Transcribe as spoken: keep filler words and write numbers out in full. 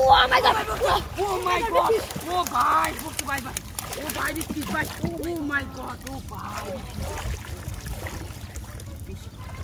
Oh my god! Oh my god! Oh bye! Oh bye bye! Oh bye! This fish bye! Oh my god! Oh bye! Fish.